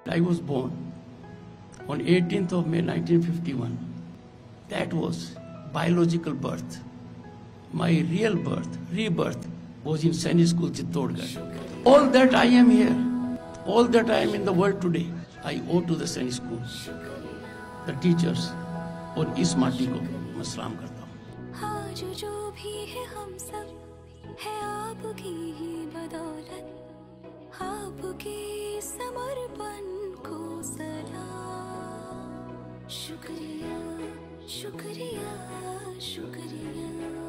I was born on 18th of May 1951. That was biological birth. My real birth, rebirth, was in Sainik School, Chittorgarh. All that I am here, all that I am in the world today, I owe to the Sainik School, the teachers, और इस माटी को मैं सलाम करता हूँ। आज जो भी है हम सब है आपकी ही बदौलत, आपके समर्पण को सलाम। शुक्रिया शुक्रिया शुक्रिया।